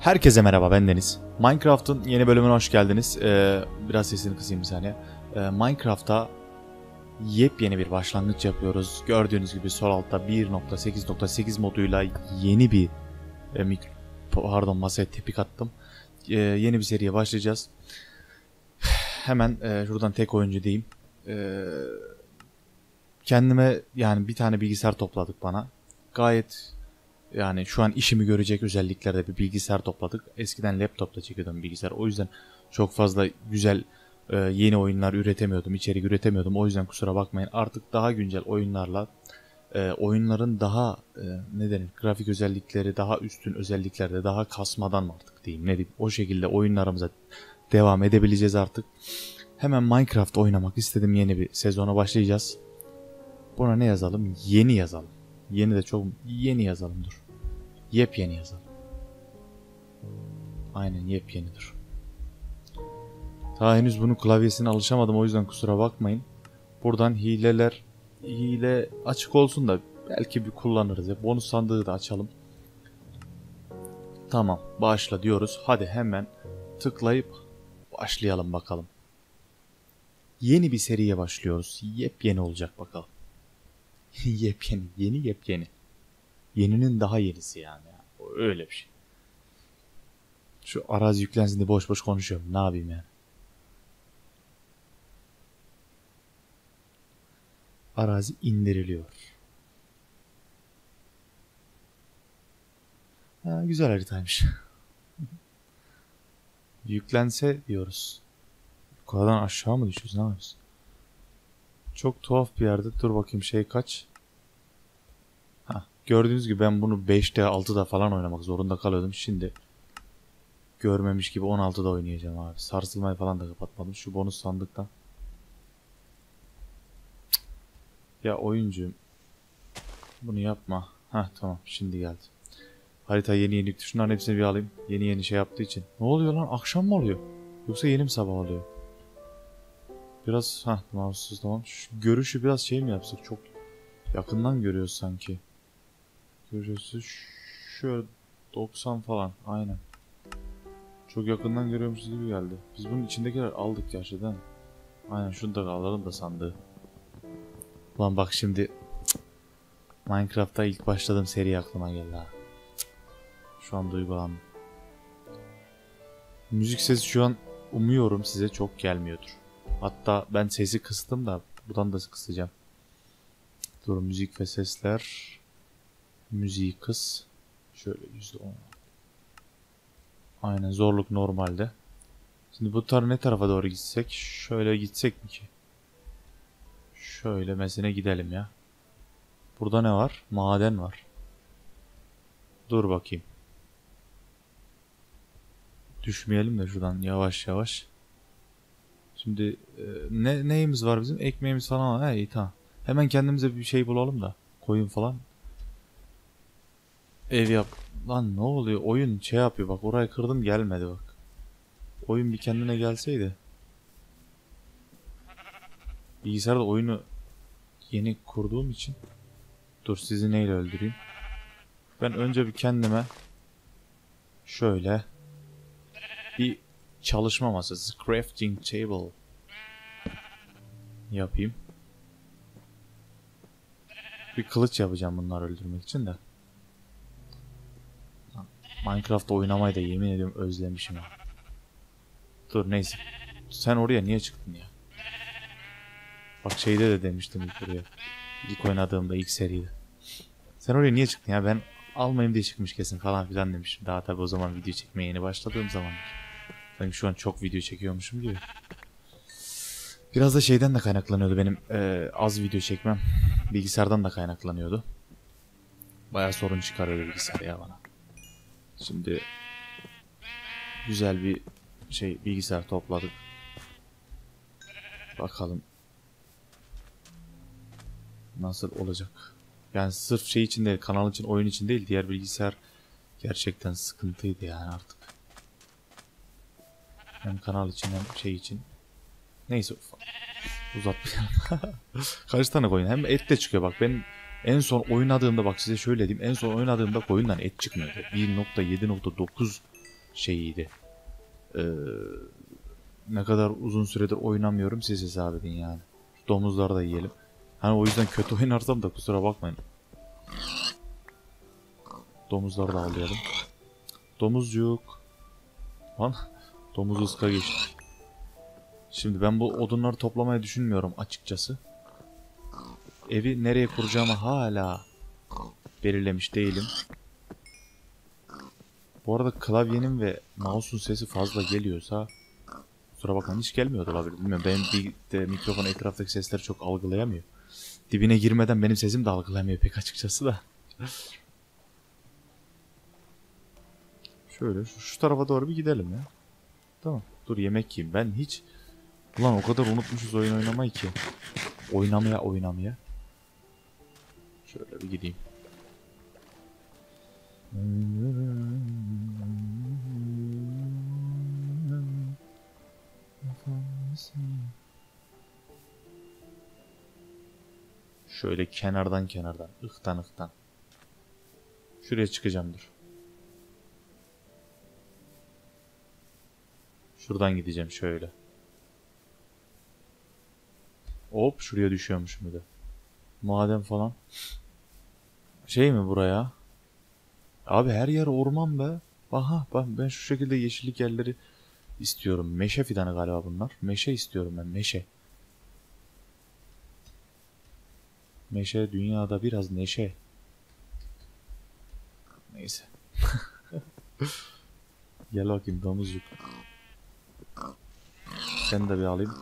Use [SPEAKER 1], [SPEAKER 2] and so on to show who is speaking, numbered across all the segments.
[SPEAKER 1] Herkese merhaba, ben Deniz. Minecraft'ın yeni bölümüne hoş geldiniz. Biraz sesini kısayım bir saniye. Minecraft'ta yepyeni bir başlangıç yapıyoruz. Gördüğünüz gibi sol altta 1.8.8 moduyla yeni bir masaya tepik attım. Yeni bir seriye başlayacağız. Hemen şuradan tek oyuncu diyeyim. Kendime yani bir tane bilgisayar topladık bana. Gayet yani şu an işimi görecek özelliklerde bir bilgisayar topladık. Eskiden laptopla çekiyordum bilgisayar. O yüzden çok fazla güzel yeni oyunlar üretemiyordum, içerik üretemiyordum. O yüzden kusura bakmayın. Artık daha güncel oyunlarla oyunların daha ne denir, grafik özellikleri daha üstün özelliklerde, daha kasmadan mı artık diyeyim, ne diyeyim, o şekilde oyunlarımıza devam edebileceğiz artık. Hemen Minecraft oynamak istedim, yeni bir sezona başlayacağız. Buna ne yazalım? Yeni yazalım. Yeni de çok yeni yazalım, dur. Yepyeni yazalım. Aynen, yepyenidir. Daha henüz bunun klavyesine alışamadım, o yüzden kusura bakmayın. Buradan hile açık olsun da belki bir kullanırız ya. Bonus sandığı da açalım. Tamam, başla diyoruz. Hadi hemen tıklayıp başlayalım bakalım. Yeni bir seriye başlıyoruz. Yepyeni olacak bakalım. Yepyeni. Yeninin daha yenisi yani. Öyle bir şey. Şu arazi yüklensin diye boş boş konuşuyorum. Ne yapayım yani? Arazi indiriliyor. Ha, güzel haritaymış. Yüklense diyoruz. Yukarıdan aşağı mı düşüyoruz? Ne yapıyoruz? Çok tuhaf bir yerde. Dur bakayım, şey kaç? Ha, gördüğünüz gibi ben bunu 5'te 6'da falan oynamak zorunda kalıyordum. Şimdi görmemiş gibi 16'da oynayacağım abi. Sarsılmayı falan da kapatmadım. Şu bonus sandıktan. Ya oyuncu, bunu yapma. Heh, tamam, şimdi geldi. Harita yeni şunların hepsini bir alayım. Yeni şey yaptığı için. Ne oluyor lan? Akşam mı oluyor? Yoksa yeni mi sabah oluyor? Biraz mouse'suz, tamam. Şu görüşü biraz şey mi yapsak? Çok yakından görüyoruz sanki. Görüyoruz. Şöyle 90 falan. Aynen. Çok yakından görüyormuşuz gibi geldi. Biz bunun içindekiler aldık gerçi değil mi? Aynen, şunu da alalım da sandığı. Ulan bak şimdi Minecraft'ta ilk başladığım seri aklıma geldi ha. Şu an duygulandım. Müzik sesi şu an umuyorum size çok gelmiyordur. Hatta ben sesi kıstım da buradan da kısacağım. Dur, müzik ve sesler. Müziği kıs. Şöyle %10. Aynen, zorluk normalde. Şimdi bu ne tarafa doğru gitsek? Şöyle gitsek mi ki? Şöyle mesela gidelim ya. Burada ne var? Maden var. Dur bakayım. Düşmeyelim de şuradan yavaş yavaş. Şimdi neyimiz var bizim? Ekmeğimiz falan var. İyi, tamam. Hemen kendimize bir şey bulalım da. Koyun falan. Ev yap. Lan ne oluyor? Oyun şey yapıyor bak, orayı kırdım gelmedi bak. Oyun bir kendine gelseydi. Bilgisayarda oyunu yeni kurduğum için. Dur, sizi neyle öldüreyim? Ben önce bir kendime şöyle bir çalışma masası, crafting table yapayım. Bir kılıç yapacağım bunları öldürmek için de. Minecraft oynamayı da yemin ediyorum özlemişim. Dur neyse. Sen oraya niye çıktın ya? Bak şeyde de demiştim ilk buraya. İlk oynadığımda, ilk seride. Sen oraya niye çıktın ya? Ben almayayım diye çıkmış kesin falan filan demiştim. Daha tabi o zaman video çekmeye yeni başladığım zaman. Sanki şu an çok video çekiyormuşum gibi. Biraz da şeyden de kaynaklanıyordu benim az video çekmem. Bilgisayardan da kaynaklanıyordu. Bayağı sorun çıkarıyordu bilgisayar ya bana. Şimdi güzel bir bilgisayar topladık. Bakalım nasıl olacak. Yani sırf şey için değil, kanal için, oyun için değil, diğer bilgisayar gerçekten sıkıntıydı yani artık. Hem kanal için hem şey için. Neyse, uzatmayalım. Kaç tane koyun? Hem et de çıkıyor bak. Ben en son oynadığımda, bak size şöyle diyeyim. En son oynadığımda koyundan et çıkmıyordu. 1.7.9 şeyiydi. Ee, Ne kadar uzun süredir oynamıyorum siz hesap edin yani. Şu domuzları da yiyelim. Hani o yüzden kötü oynarsam da kusura bakmayın. Domuzları da avlayalım. Domuzcuk. Lan domuz ıska geçti. Şimdi ben bu odunları toplamayı düşünmüyorum açıkçası. Evi nereye kuracağımı hala belirlemiş değilim. Bu arada klavyenin ve mouse'un sesi fazla geliyorsa kusura bakmayın, hiç gelmiyordu olabilir. Bilmiyorum, benim bir de mikrofon etraftaki sesleri çok algılayamıyor. Dibine girmeden benim sesim de algılayamıyor pek açıkçası da. Şöyle şu tarafa doğru bir gidelim ya. Tamam. Dur yemek yiyeyim. Ben hiç... Ulan o kadar unutmuşuz oyun oynamayı ki. Oynamaya. Şöyle bir gideyim. Şöyle kenardan. Ihtan. Şuraya çıkacağım dur. Şuradan gideceğim şöyle. Hop şuraya düşüyormuşum bir de. Maden falan. Şey mi buraya? Abi her yer orman be. Aha bak ben şu şekilde yeşillik yerleri istiyorum. Meşe fidanı galiba bunlar. Meşe istiyorum ben, meşe. Meşe dünyada biraz neşe. Neyse. Gel bakayım domuzcuk. Seni de bir alayım.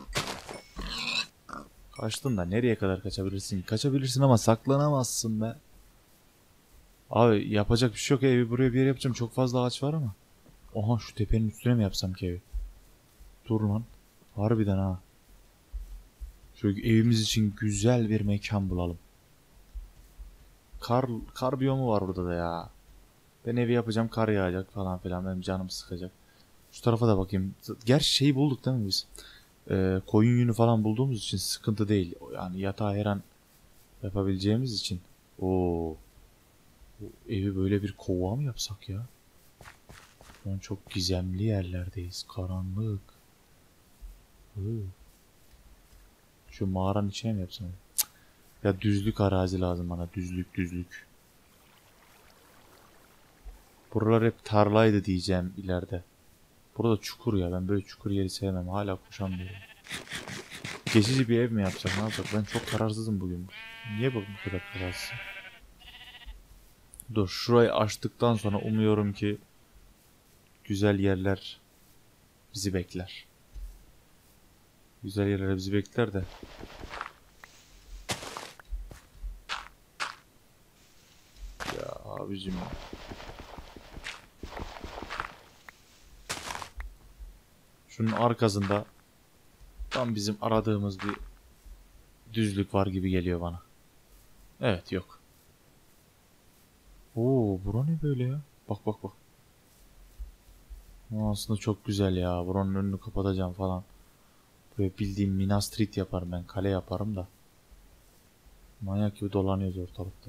[SPEAKER 1] Kaçtın da nereye kadar kaçabilirsin? Kaçabilirsin ama saklanamazsın be. Abi yapacak bir şey yok. Evi buraya bir yere yapacağım. Çok fazla ağaç var ama. Oha şu tepenin üstüne mi yapsam ki evi? Dur lan. Harbiden ha. Şöyle evimiz için güzel bir mekan bulalım. Kar biyomu var burada da ya. Ben evi yapacağım, kar yağacak falan filan, benim canım sıkacak. Şu tarafa da bakayım. Gerçi şeyi bulduk değil mi biz? Koyun yünü falan bulduğumuz için sıkıntı değil. Yani yatağı her an yapabileceğimiz için. Oo. Bu evi böyle bir kova mı yapsak ya? Şu an çok gizemli yerlerdeyiz. Karanlık. Şu mağaranın içine mi yapsam? Cık. Ya düzlük arazi lazım bana. Düzlük. Buralar hep tarlaydı diyeceğim ileride. Burada çukur ya. Ben böyle çukur yeri sevmem. Hala koşamıyorum. Geçici bir ev mi yapsak, ne yapsak? Ben çok kararsızım bugün. Niye bu kadar kararsızım? Dur şurayı açtıktan sonra umuyorum ki güzel yerler bizi bekler. Güzel yerler bizi bekler de. Ya abicim. Şunun arkasında tam bizim aradığımız bir düzlük var gibi geliyor bana. Evet, yok. Oo, bura ne böyle ya? Bak. Aslında çok güzel ya. Buranın önünü kapatacağım falan. Böyle bildiğim Minas Tirith yaparım ben. Kale yaparım da. Manyak gibi dolanıyoruz ortalıkta.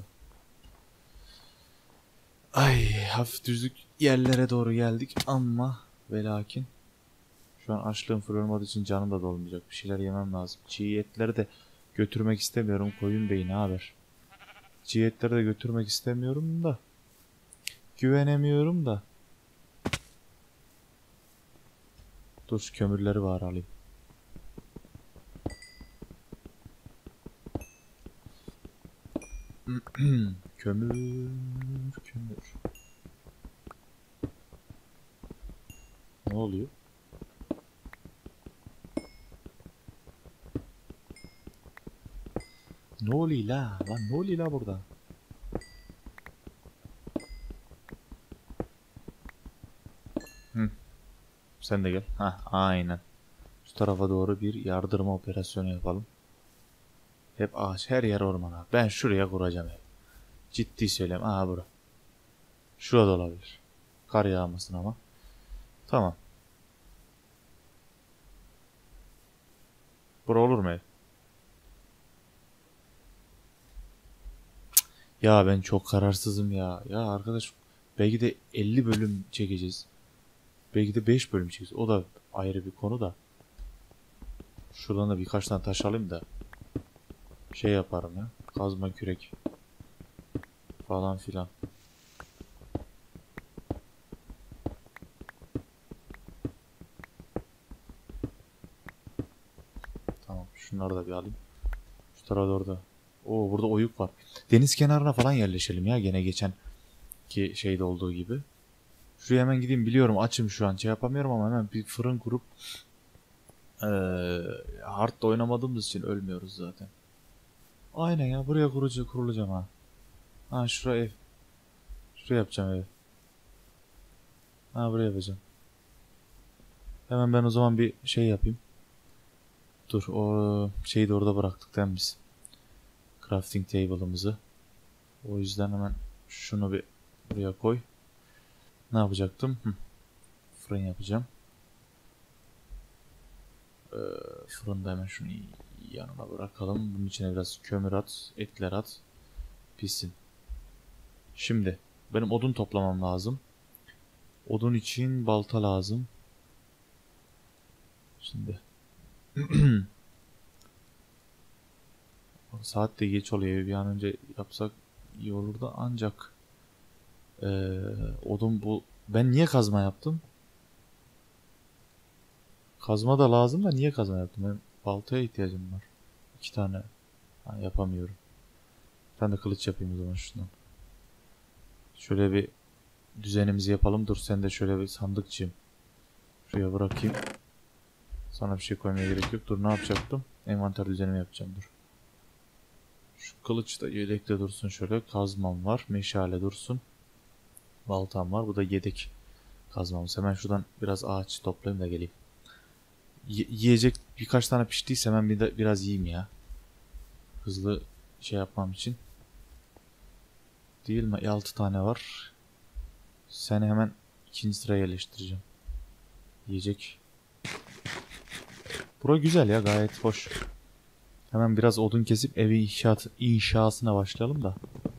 [SPEAKER 1] Ay, hafif düzlük yerlere doğru geldik ama ve lakin şu an açlığım full olmadığı için canım da dolmayacak. Bir şeyler yemem lazım. Çiğ etleri de götürmek istemiyorum. Koyun Bey ne haber? Çiğ etleri de götürmek istemiyorum da. Güvenemiyorum da. Dur şu kömürleri var alayım. Kömür. Ne oluyor? Ne oluyor la? Lan ne oluyor la burada? Sen de gel. Hah, aynen. Şu tarafa doğru bir yardırma operasyonu yapalım. Hep ağaç, her yer orman abi. Ben şuraya kuracağım ev. Ciddi söyleyeyim. Aha bura. Şurada olabilir. Kar yağmasın ama. Tamam. Bura olur mu ev? Ya ben çok kararsızım ya. Ya arkadaş belki de 50 bölüm çekeceğiz. Belki de 5 bölüm çekeceğiz. O da ayrı bir konu da. Şuradan da birkaç tane taş alayım da şey yaparım ya. Kazma kürek falan filan. Tamam, şunları da bir alayım. Şu tarafa doğru da. Oo, burada oyuk var. Deniz kenarına falan yerleşelim ya, gene geçen ki şeyde olduğu gibi. Şuraya hemen gideyim, biliyorum açım şu an, şey yapamıyorum ama hemen bir fırın kurup hard'da oynamadığımız için ölmüyoruz zaten. Aynen ya, buraya kurulacağım ha. Ha, şuraya ev. Şuraya yapacağım ev. Ha, buraya yapacağım. Hemen ben o zaman bir şey yapayım. Dur, o şeyi de orada bıraktık değil mi biz? Crafting table'ımızı. O yüzden hemen şunu bir buraya koy. Ne yapacaktım? Fırın yapacağım. Fırında hemen şunu yanına bırakalım. Bunun içine biraz kömür at, etler at. Pişsin. Şimdi benim odun toplamam lazım. Odun için balta lazım. Şimdi saat de geç oluyor. Bir an önce yapsak iyi olur da, ancak odun bu. Ben niye kazma yaptım? Kazma da lazım da niye kazma yaptım? Benim baltaya ihtiyacım var. 2 tane. Ha, yapamıyorum. Ben de kılıç yapayım o zaman şundan. Şöyle bir düzenimizi yapalım. Dur, sen de şöyle bir sandıkçıyım. Şuraya bırakayım. Sana bir şey koymaya gerek yok. Dur, ne yapacaktım? Envanter düzenimi yapacağım, dur. Şu kılıç da yedekte dursun şöyle. Kazmam var. Meşale dursun. Baltam var. Bu da yedek kazmamız. Hemen şuradan biraz ağaç toplayayım da geleyim. Yiyecek birkaç tane piştiyse hemen biraz yiyeyim ya. Hızlı şey yapmam için. Değil mi? 6 tane var. Seni hemen ikinci sıraya yerleştireceğim. Yiyecek. Bura güzel ya, gayet hoş. Hemen biraz odun kesip evi inşasına başlayalım da.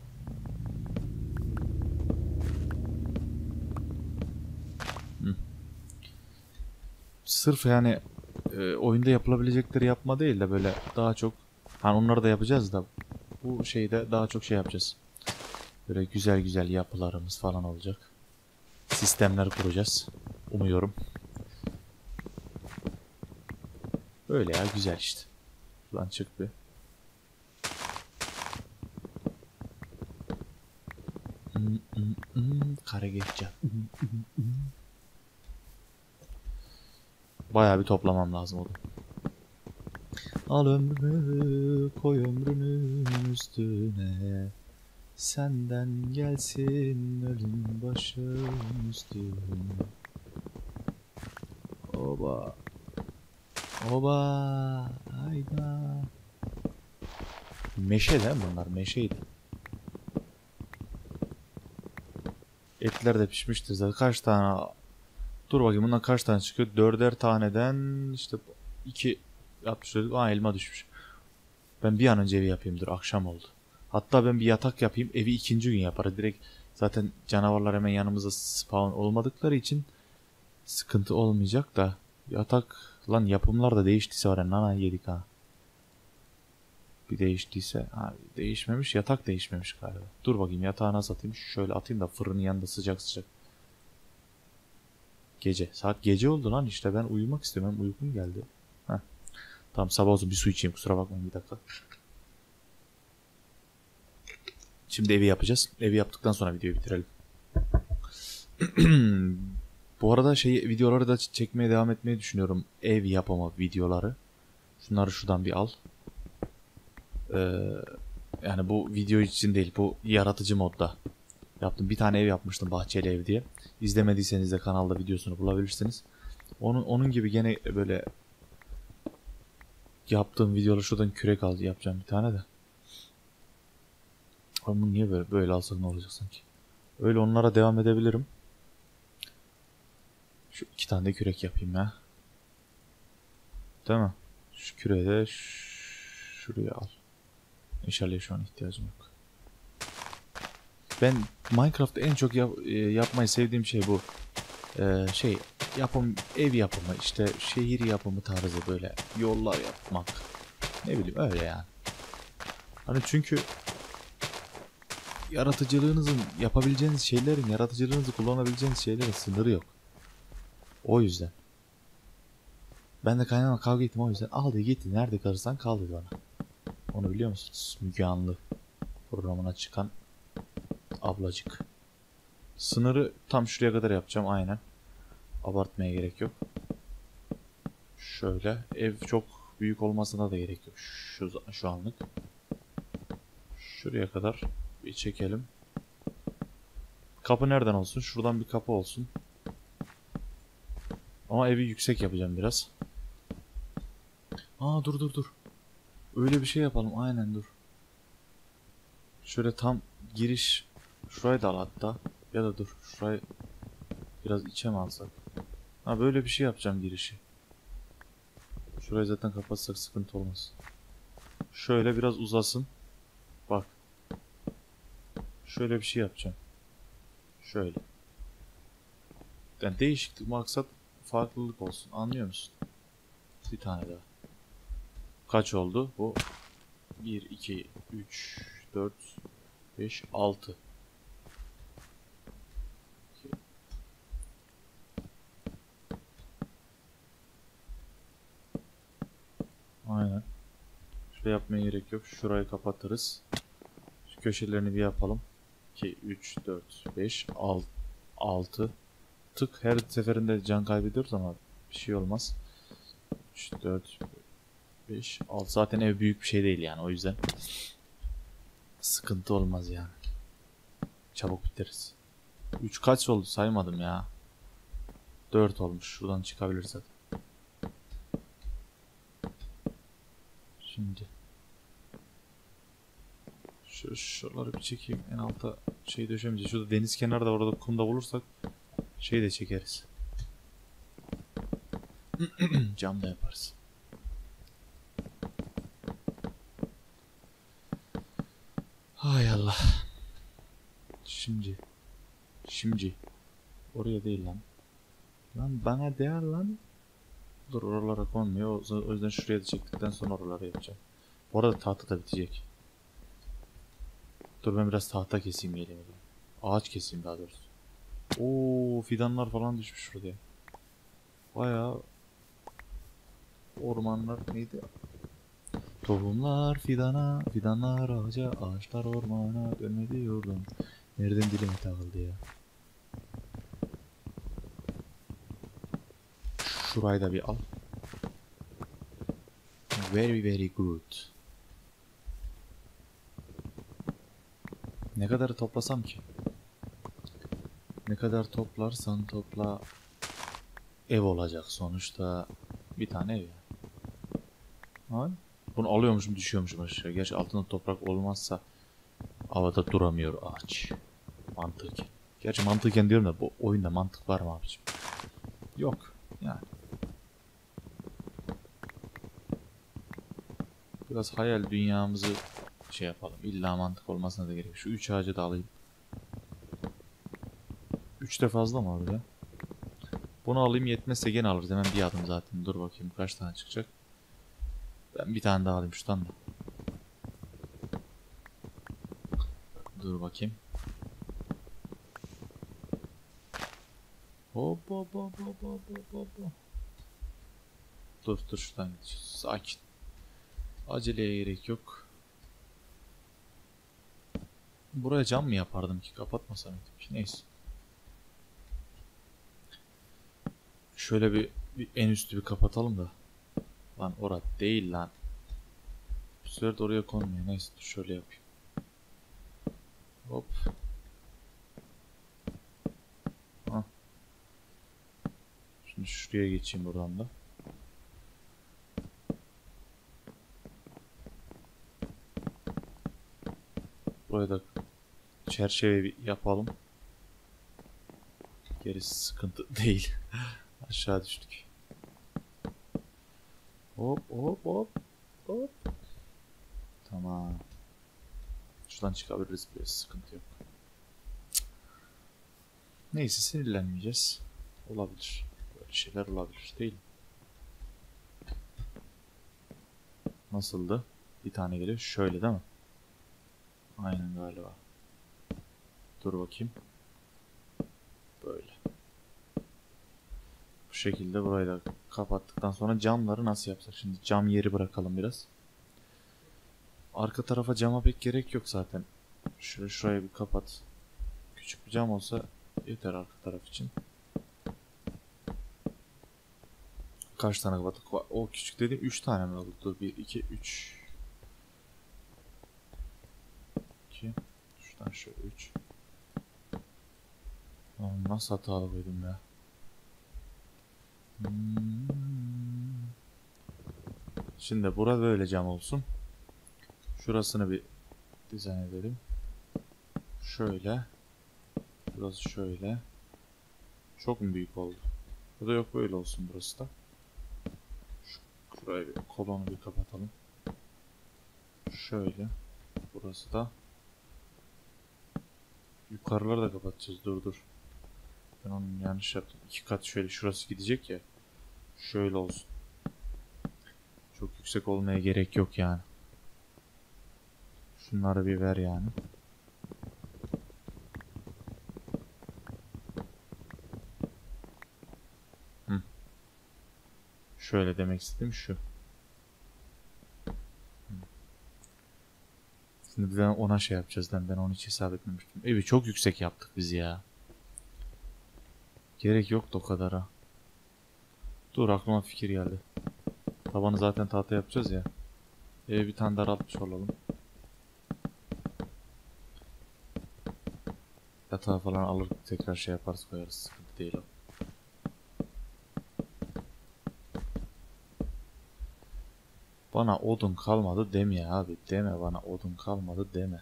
[SPEAKER 1] Sırf yani oyunda yapılabilecekleri yapma değil de böyle daha çok, hani onları da yapacağız da bu şeyde daha çok şey yapacağız. Böyle güzel güzel yapılarımız falan olacak. Sistemler kuracağız. Umuyorum. Böyle ya, güzel işte. Şuradan çık bir. Kara geçeceğim. Bayağı bir toplamam lazım oldu. Al ömrümü koy ömrümün üstüne. Senden gelsin ölüm başım üstüne. Oba. Oba. Hayda. Meşe değil mi bunlar? Meşeydi. Etler de pişmiştir zaten. Kaç tane? Dur bakayım, bundan kaç tane çıkıyor? 4'er taneden işte 2 yapmış dedik. Aa, elma düşmüş. Ben bir an önce evi yapayım. Dur, akşam oldu. Hatta ben bir yatak yapayım. Evi ikinci gün yaparız. Direkt zaten canavarlar hemen yanımızda spawn olmadıkları için sıkıntı olmayacak da. Yatak lan, yapımlar da değiştiyse var ya, nana yedik ha. Bir değiştiyse. Ha, değişmemiş. Yatak değişmemiş galiba. Dur bakayım, yatağı nasıl atayım? Şöyle atayım da fırının yanında sıcak sıcak. Gece. Saat gece oldu lan işte. Ben uyumak istiyorum. Hem uykum geldi. Heh. Tamam, sabah olsun, bir su içeyim. Kusura bakmayın, bir dakika. Şimdi evi yapacağız. Evi yaptıktan sonra videoyu bitirelim. Bu arada videoları da çekmeye devam etmeyi düşünüyorum. Ev yapama videoları. Şunları şuradan bir al. Yani bu video için değil. Bu yaratıcı modda yaptım. Bir tane ev yapmıştım, bahçeli ev diye. İzlemediyseniz de kanalda videosunu bulabilirsiniz. Onun gibi gene böyle yaptığım videoları şuradan kürek yapacağım bir tane de. Ama niye böyle alsak ne olacak sanki? Öyle onlara devam edebilirim. Şu 2 tane de kürek yapayım ya. Değil mi? Şu küreği de şuraya al. Meşaleye şu an ihtiyacım yok. Ben Minecraft'ta en çok yapmayı sevdiğim şey bu. ev yapımı, işte şehir yapımı tarzı böyle yollar yapmak. Ne bileyim öyle yani. Hani çünkü yaratıcılığınızın yapabileceğiniz şeylerin, yaratıcılığınızı kullanabileceğiniz şeylerin sınırı yok. O yüzden. Ben de kaynana kavga ettim o yüzden. Al de gitti, nerede kalırsan kal dedi bana. Onu biliyor musunuz? Müge Anlı programına çıkan ablacık. Sınırı tam şuraya kadar yapacağım aynen. Abartmaya gerek yok. Şöyle. Ev çok büyük olmasına da gerek yok. Şu anlık. Şuraya kadar bir çekelim. Kapı nereden olsun? Şuradan bir kapı olsun. Ama evi yüksek yapacağım biraz. Aa dur. Öyle bir şey yapalım. Aynen dur. Şöyle tam giriş. Şurayı da al hatta. Ya da dur. Şurayı biraz içe mi alsak? Ha böyle bir şey yapacağım girişi. Şurayı zaten kapatsak sıkıntı olmaz. Şöyle biraz uzasın. Bak. Şöyle bir şey yapacağım. Şöyle. Yani değişiklik maksat farklılık olsun. Anlıyor musun? Bir tane daha. Kaç oldu? Bu 1, 2, 3, 4, 5, 6. Aynen. Şuraya yapmaya gerek yok. Şurayı kapatırız. Şu köşelerini bir yapalım. 2, 3, 4, 5, 6. Tık her seferinde can kaybediyoruz ama bir şey olmaz. 3, 4, 5, 6. Zaten ev büyük bir şey değil yani o yüzden sıkıntı olmaz yani. Çabuk biteriz. 3 kaç oldu saymadım ya. 4 olmuş. Şuradan çıkabilir zaten. Şimdi şuraları bir çekeyim. En alta şey döşemeyeceğiz. Şurada deniz kenarı da orada kumda bulursak şey de çekeriz. Cam da yaparız. Hay Allah. Şimdi. Oraya değil lan. Lan bana değer lan. Dur oralara konmuyor. O yüzden şuraya da çektikten sonra oralara yapacağım. Bu arada tahta da bitecek. Dur ben biraz tahta keseyim geleyim. Ağaç keseyim daha doğrusu. Oo fidanlar falan düşmüş şuraya. Bayağı ormanlar neydi? Tohumlar fidana, fidanlar ağaca, ağaçlar ormana dönmedi yurdum. Nereden dilime takıldı ya? Şurayı da bir al. Very good. Ne kadar toplasam ki? Ne kadar toplarsan topla ev olacak sonuçta. Bir tane ev ya. Yani. Bunu alıyormuşum düşüyormuşum aşağı. Gerçi altında toprak olmazsa havada duramıyor ağaç. Mantıken. Gerçi mantıken diyorum da bu oyunda mantık var mı abicim? Yok. Yani. Biraz hayal dünyamızı şey yapalım. İlla mantık olmasına da gerek yok. Şu 3 ağacı da alayım. 3 de fazla mı abi ya? Bunu alayım yetmezse gene alırız. Hemen bir adım zaten. Dur bakayım kaç tane çıkacak. Ben bir tane daha alayım şuradan da. Dur bakayım. Hop hop hop hop hop hop hop. Dur şuradan gideceğiz. Sakin. Aceleye gerek yok. Buraya cam mı yapardım ki? Kapatmasam etmiş. Neyse. Şöyle bir en üstü bir kapatalım da. Lan orada değil lan. Bu sefer de oraya konmuyor. Neyse şöyle yapayım. Hop. Hah. Şimdi şuraya geçeyim buradan da. Buraya da çerçeve yapalım. Gerisi sıkıntı değil. Aşağı düştük. Hop hop hop hop. Tamam. Şuradan çıkabiliriz biraz sıkıntı yok. Neyse sinirlenmeyeceğiz. Olabilir. Böyle şeyler olabilir değil mi? Nasıldı? Bir tane geliyor. Şöyle değil mi? Aynen galiba. Dur bakayım. Böyle. Bu şekilde burayı da kapattıktan sonra camları nasıl yapsak? Şimdi cam yeri bırakalım biraz. Arka tarafa cama pek gerek yok zaten. Şurayı bir kapat. Küçük bir cam olsa yeter arka taraf için. Kaç tane kapattık? O küçük dediğim 3 tane mi oldu? 1, 2, 3. 2. Şuradan şöyle 3. Nasıl hatalı koydum ya? Şimdi bura böyle cam olsun. Şurasını bir dizayn edelim. Şöyle. Burası şöyle. Çok mu büyük oldu? Ya da yok böyle olsun burası da. Şurayı bir kolonu bir kapatalım. Şöyle. Burası da. Yukarıları da kapatacağız. Dur. Ben onu yanlış yaptım. 2 kat şöyle şurası gidecek ya. Şöyle olsun. Çok yüksek olmaya gerek yok yani. Şunları bir ver yani. Şöyle demek istedim şu. Şimdi ben ona şey yapacağız. Ben onu hiç hesap etmemiştim. Evi çok yüksek yaptık biz ya. Gerek yoktu o kadara. Dur aklıma fikir geldi. Tabanı zaten tahta yapacağız ya. Evi bir tane daraltmış olalım. Yatağı falan alır tekrar şey yaparız koyarız. Sıkıntı değil o. Bana odun kalmadı deme ya abi. Deme bana odun kalmadı deme.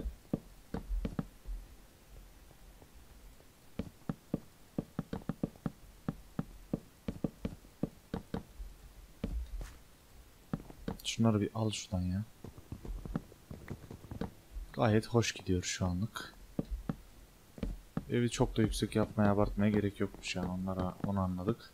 [SPEAKER 1] Şunları bir al şuradan ya. Gayet hoş gidiyor şu anlık. Evi çok da yüksek yapmaya abartmaya gerek yokmuş yani onu anladık.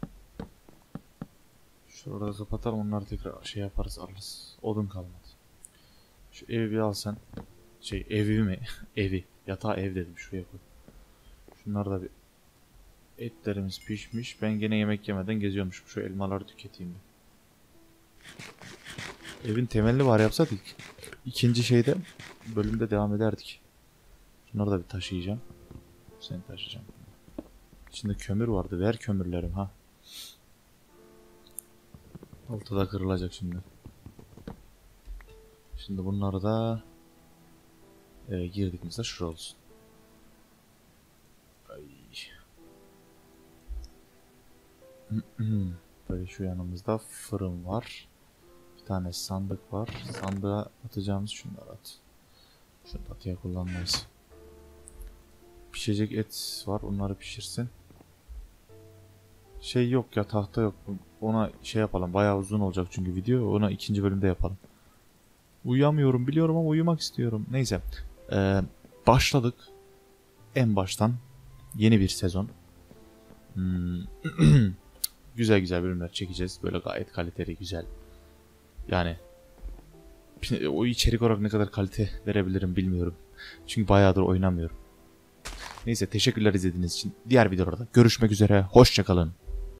[SPEAKER 1] Şurada kapatalım onları tekrar şey yaparız alırız. Odun kalmadı. Şu evi bir al sen. Evi mi? Evi. Yatağı ev dedim şuraya koy. Şunlar da bir etlerimiz pişmiş. Ben gene yemek yemeden geziyormuşum. Şu elmaları tüketeyim bir. Evin temelini var yapsaydık. İkinci bölümde devam ederdik. Şunları da bir taşıyacağım. Seni taşıyacağım. İçinde kömür vardı. Ver kömürlerim ha. Ortada kırılacak şimdi. Şimdi bunları da girdik mesela şuraya olsun. Ay. Böyle şu yanımızda fırın var. Bir tane sandık var. Sandığa atacağımız şunları at. Şunu atıya kullanmayız. Pişecek et var. Onları pişirsin. Yok ya tahta yok. Ona şey yapalım. Bayağı uzun olacak çünkü video. Ona ikinci bölümde yapalım. Uyuyamıyorum biliyorum ama uyumak istiyorum. Neyse. Başladık. En baştan. Yeni bir sezon. Güzel bölümler çekeceğiz. Böyle gayet kaliteli güzel. Yani o içerik olarak ne kadar kalite verebilirim bilmiyorum. Çünkü bayağıdır oynamıyorum. Neyse teşekkürler izlediğiniz için. Diğer videolarda görüşmek üzere. Hoşça kalın.